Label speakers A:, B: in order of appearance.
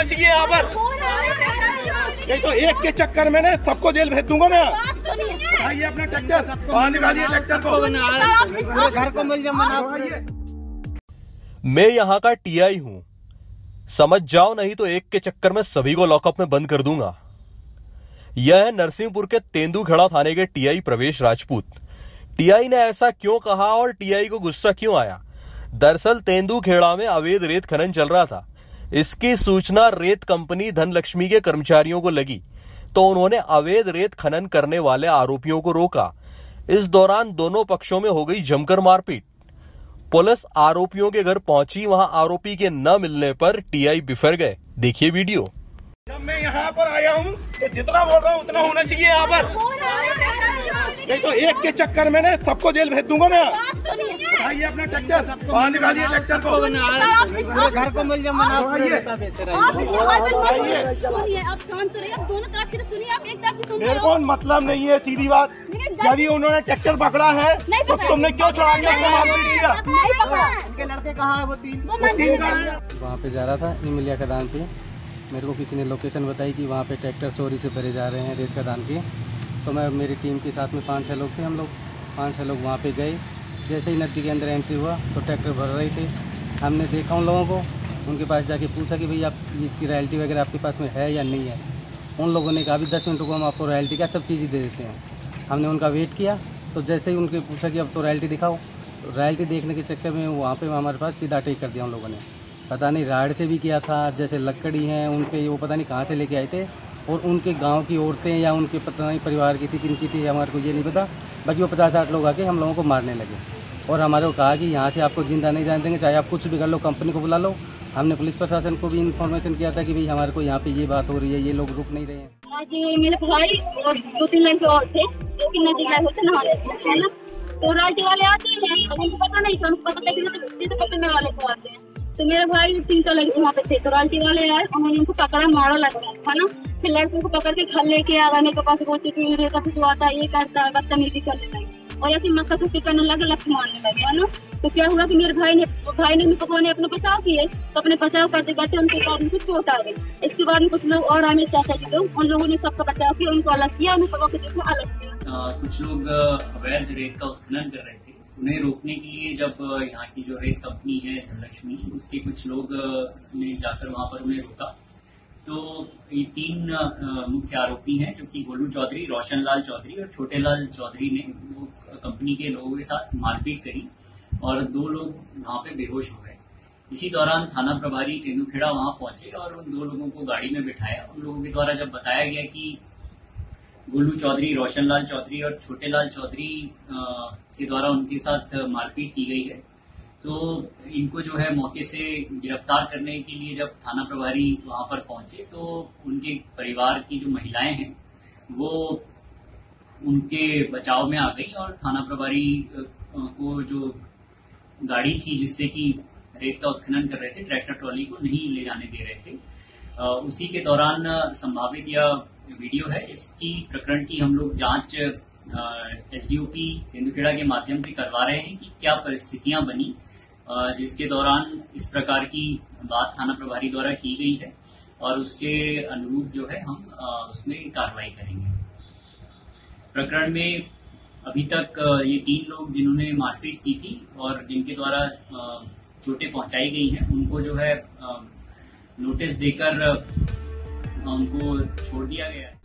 A: होना चाहिए यहाँ पर। नहीं तो एक के चक्कर में ना सबको जेल भेज दूंगा मैं। आइए अपना ट्रैक्टर बाहर निकालिए, ट्रैक्टर को घर को मिल जाए।
B: मैं यहाँ का टीआई हूँ, समझ जाओ, नहीं तो एक के चक्कर में सभी को लॉकअप में बंद कर दूंगा। यह है नरसिंहपुर के तेंदुखेड़ा थाने के टीआई प्रवेश राजपूत। टीआई ने ऐसा क्यों कहा और टीआई को गुस्सा क्यों आया? दरअसल तेंदुखेड़ा में अवैध रेत खनन चल रहा था। इसकी सूचना रेत कंपनी धनलक्ष्मी के कर्मचारियों को लगी तो उन्होंने अवैध रेत खनन करने वाले आरोपियों को रोका। इस दौरान दोनों पक्षों में हो गई जमकर मारपीट। पुलिस आरोपियों के घर पहुंची, वहां आरोपी के न मिलने पर टीआई बिफर गए। देखिए वीडियो।
A: जब मैं यहाँ पर आया हूँ तो जितना बोल रहा हूँ उतना होना चाहिए यहाँ पर। नहीं तो एक के चक्कर में ना सबको जेल भेज दूंगा मैं। आइए अपना ट्रैक्टर बाहर निकालिए, ट्रैक्टर को घर को मिल जाए। मेरे को मतलब नहीं है, सीधी बात। यदि उन्होंने ट्रैक्टर पकड़ा है तो तुमने क्यों चढ़ा के किया?
C: उनके लड़के कहाँ है? वो तीन
D: वहाँ पे जा रहा था इमिलिया खदान पे। मेरे को किसी ने लोकेशन बताई कि वहाँ पे ट्रैक्टर चोरी से भरे जा रहे हैं रेत खदान की। तो मैं मेरी टीम के साथ में 5-6 लोग थे। हम लोग 5-6 लोग वहाँ पे गए। जैसे ही नदी के अंदर एंट्री हुआ तो ट्रैक्टर भर रहे थे। हमने देखा उन लोगों को, उनके पास जाके पूछा कि भाई आप इसकी रॉयल्टी वगैरह आपके पास में है या नहीं है। उन लोगों ने कहा अभी 10 मिनट रुको, हम आपको रॉयल्टी का सब चीज़ ही दे देते हैं। हमने उनका वेट किया तो जैसे ही उनके पूछा कि अब तो रॉयल्टी दिखाओ, तो रॉयल्टी देखने के चक्कर में वहाँ पर हमारे पास सीधा अटैक कर दिया उन लोगों ने। पता नहीं राड से भी किया था, जैसे लकड़ी हैं उन पे वो पता नहीं कहाँ से लेके आए थे। और उनके गांव की औरतें या उनके पता नहीं परिवार की थी, किनकी थी, हमारे को ये नहीं पता। बाकी वो 50-60 लोग आके हम लोगों को मारने लगे और हमारे को कहा कि यहाँ से आपको जिंदा नहीं जाने देंगे, चाहे आप कुछ भी कर लो, कंपनी को बुला लो। हमने पुलिस प्रशासन को भी इन्फॉर्मेशन किया था कि भाई हमारे को यहाँ पे ये बात हो रही है, ये लोग रुक नहीं रहे हैं।
E: आज मेरे भाई और 2-3 लड़के और थे जो कि नदी गए होते नहा रहे थे ना, तो राइटी वाले आते हैं, उनको पता नहीं था, उनको पता था पकड़ने वाले को आते हैं। तो मेरे भाई 3 लड़के वहाँ पे थे, तो राइटी वाले आए, उन्होंने उनको पकड़ा, मारा लड़का था ना। फिर लड़के को पकड़ के घर लेके आ रहा, मेरे के पास रोटी पी रेता भिजवाता, ये करता, बदतमीजी करने लगे और ऐसे मक्का खुशी करने लगे, लक्ष्य मारने लगे, है ना। तो क्या हुआ कि मेरे भाई ने भी पकवाने अपने बचाव किए, तो अपने बचाव करते करते उनके बाद उनको चोट आ गई। इसके बाद में कुछ लोग और आने चाचा जी लोग, उन लोगों ने सबका बचाव किया, उनको अलग किया, उन्हें पकड़ के देखो अलग किया।
F: कुछ लोग अवैध रेत का उत्खनन कर रहे थे। उन्हें रोकने के लिए जब यहाँ की जो रेत कंपनी है धनलक्ष्मी, उसके कुछ लोग ने जाकर वहां पर उन्हें रोका। तो ये 3 मुख्य आरोपी हैं, जो कि गोलू चौधरी, रोशनलाल चौधरी और छोटे लाल चौधरी ने वो कंपनी के लोगों के साथ मारपीट करी और 2 लोग वहां पे बेहोश हो गए। इसी दौरान थाना प्रभारी तेंदुखेड़ा वहां पहुंचे और उन 2 लोगों को गाड़ी में बिठाया। उन लोगों के द्वारा जब बताया गया कि गोलू चौधरी, रोशनलाल चौधरी और छोटे लाल चौधरी के द्वारा उनके साथ मारपीट की गई है, तो इनको जो है मौके से गिरफ्तार करने के लिए जब थाना प्रभारी वहां पर पहुंचे तो उनके परिवार की जो महिलाएं हैं वो उनके बचाव में आ गई और थाना प्रभारी को जो गाड़ी थी जिससे कि रेत का उत्खनन कर रहे थे, ट्रैक्टर ट्रॉली को नहीं ले जाने दे रहे थे, उसी के दौरान संभावित यह वीडियो है। इसकी प्रकरण की हम लोग जांच एसडीओपी तेंदुखेड़ा के माध्यम से करवा रहे हैं कि क्या परिस्थितियां बनी जिसके दौरान इस प्रकार की बात थाना प्रभारी द्वारा की गई है और उसके अनुरूप जो है हम उसमें कार्रवाई करेंगे। प्रकरण में अभी तक ये 3 लोग जिन्होंने मारपीट की थी और जिनके द्वारा चोटें पहुंचाई गई हैं, उनको जो है नोटिस देकर उनको छोड़ दिया गया है।